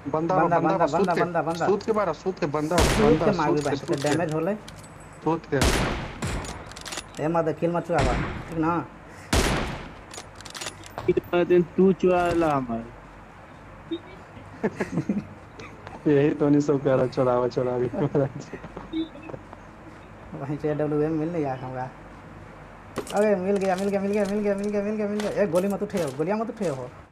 बंदा बा बंदा बंदा बंदा बा सूत बंदा के बंदा बंदा सूत के मारा सूत के बंदा सूत बंदा के मारबी सूत के भाई तो सूत के डैमेज होले। सूत के ए मत किल मत चुरावा ठीक ना। तू चुरा हमारे। यही तो नहीं सब कह रहा चढ़ावा चढ़ावी। वहीं से डब्ल्यू एम मिल नहीं यार हमरा। अरे मिल गया मिल गया मिल गया मिल गया मिल गया मिल गया मिल गया। ए गोली मत उठे हो, गोलियां मत उठे हो।